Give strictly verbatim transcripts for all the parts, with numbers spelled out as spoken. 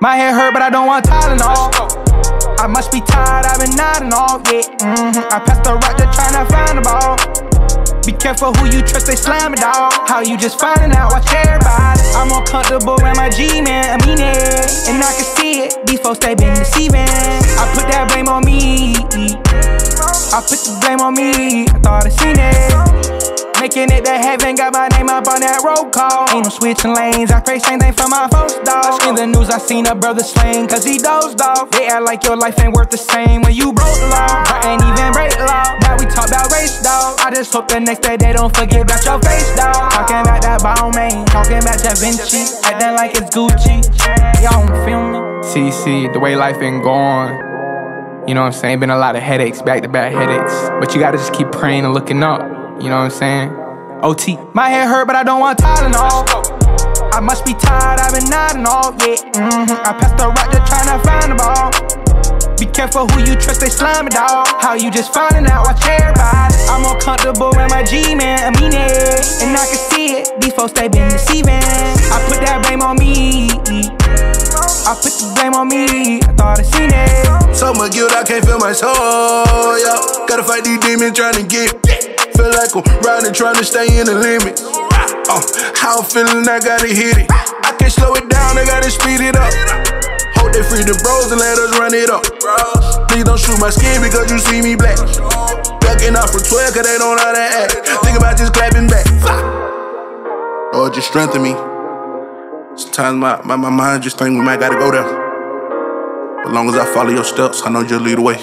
My head hurt, but I don't want Tylenol. I must be tired, I've been nodding all, yeah. Mm-hmm. I passed the rock just tryna find the ball. Be careful who you trust, they slam it, dog. How you just finding out, watch everybody. I'm more comfortable around my G-man, I mean it. And I can see it, these folks, they been deceiving. I put that blame on me. I put the blame on me, I thought I seen it. Making it to heaven, got my name up on that roll call. Ain't no switching lanes, I pray same thing for my folks, dog. In the news, I seen a brother slain, cause he dozed off. They act like your life ain't worth the same when you broke the law. I ain't even break the law, now we talk about race, dog. I just hope the next day they don't forget about your face, dog. Talking about that Balmain, talking about Da Vinci, acting like it's Gucci. Y'all don't feel me? See, see, the way life been going, you know what I'm saying? Been a lot of headaches, back-to-back headaches. But you gotta just keep praying and looking up, you know what I'm saying? O T. My head hurt, but I don't want Tylenol. I must be tired, I've been nodding all, yeah. Mm-hmm. I passed the rock just tryna find the ball. Be careful who you trust, they slime it, dog. How you just finding out, watch everybody. I'm more comfortable around my G-man, I mean it. And I can see it, these folks, they been deceiving. I put that blame on me. I put the blame on me, I thought I seen it. So much guilt, I can't feel my soul, yeah. Gotta fight these demons trying to get. Feel like I'm riding, trying to stay in the limits. Uh, how I'm feeling, I gotta hit it. I can't slow it down, I gotta speed it up. Hope they free the bros and let us run it up. Please don't shoot my skin because you see me black. Ducking off for twelve cause they don't know how to act. Think about just clapping back. Lord, just strengthen me. Sometimes my, my, my mind just think we might gotta go there. As long as I follow your steps, I know you'll lead the way.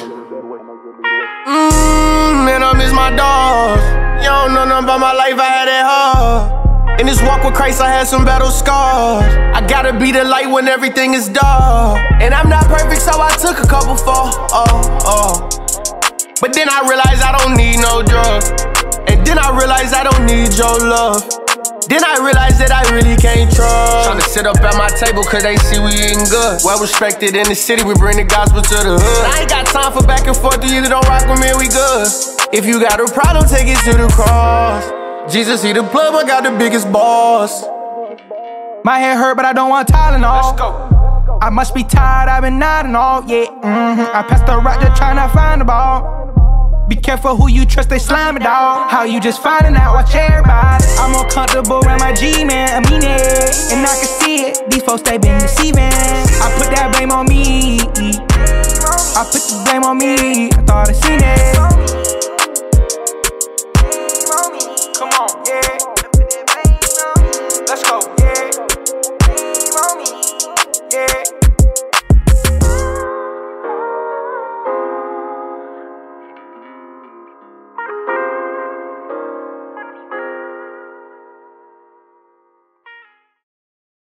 Mmm, man, I miss my dogs. You don't know nothing about my life, I had it hard. In this walk with Christ, I had some battle scars. I gotta be the light when everything is dark. And I'm not perfect, so I took a couple falls. Oh, oh. But then I realized I don't need no drugs. And then I realized I don't need your love. Then I realized that I really can't trust. Tryna sit up at my table cause they see we eating good. Well respected in the city, we bring the gospel to the hood. I ain't got time for back and forth, you either don't rock with me or we good. If you got a problem, take it to the cross. Jesus, he the plug, I got the biggest boss. My head hurt, but I don't want Tylenol. Let's go. I must be tired, I've been nodding all, yeah. Mm-hmm. I passed the rock just tryna find the ball. Be careful who you trust, they slime it, dog. How you just finding out, watch everybody. I'm more comfortable around my G-man, I mean it. And I can see it, these folks, they been deceiving.